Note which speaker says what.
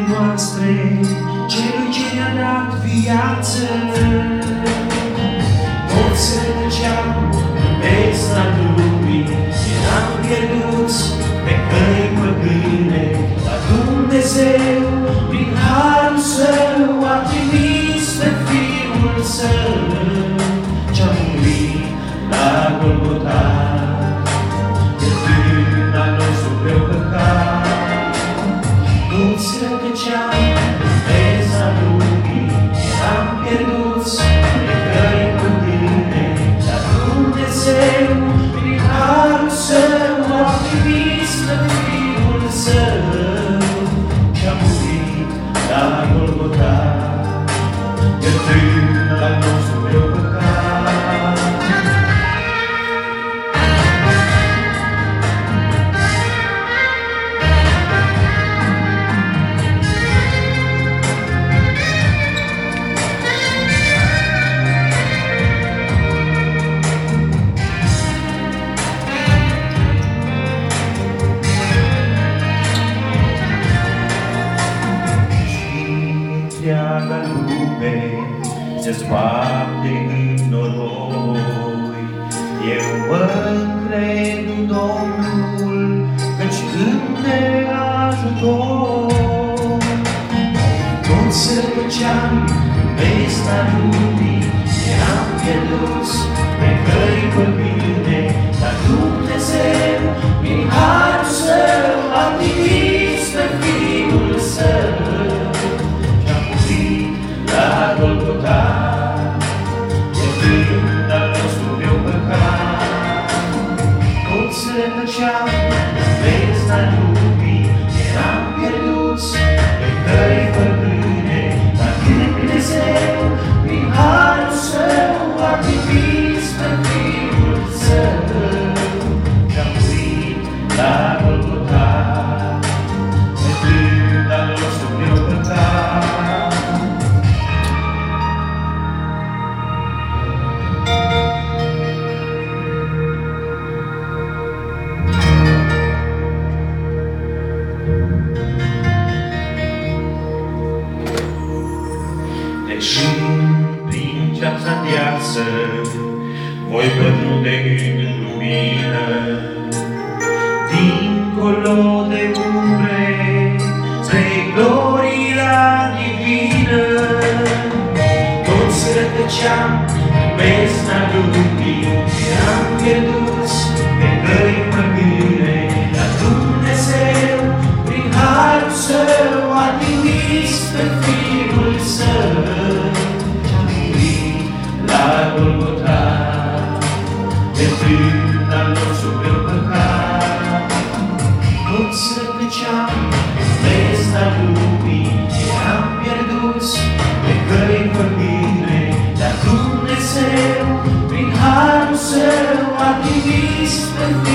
Speaker 1: noastre, Celui ce ne-a dat viață. Toți rătăceam în bezna lumii, eram pierduți pe căi păgâne, dar Dumnezeu, prin harul Său, a trimis pe Fiul Său, ce-a murit la Golgota, iertând al nostru greu păcat. Toți rătăceam în bezna lumii, eram pierduți pe căi păgâne, dar Dumnezeu, prin harul Său, a trimis pe Fiul Său, ce-a murit la Golgota, iertând al nostru greu păcat. Întreaga lume se sparge în noroi. Eu mă încred în Domnul, căci îmi ajutor. Toți se rătăceam în bezna lumii, eram pierduți pe căi păgâne, dar Dumnezeu, prin harul Său, a trimis pe Fiul Său, la Golgota, iertând al nostru greu păcat. Toți rătăceam în bezna lumii, eram pierduți pe căi păgâne, dar Dumnezeu, prin harul Său, a trimis pe Fiul Său, ce-a murit la Golgota, iertând al nostru greu păcat. Deși prin ceața viață voi pătrunde în lumină, dincolo de umbre, spre gloria divină. Toți rătăceam în bezna lumii, eram pierduți pe căi păgâne, dar Dumnezeu, prin harul Său, a trimis pe Fiul Său, ce-a murit la Golgota, iertând al nostru greu păcat. Toți rătăceam în bezna lumii, eram pierduți pe căi păgâne, dar Dumnezeu, prin harul Său, a trimis pe Fiul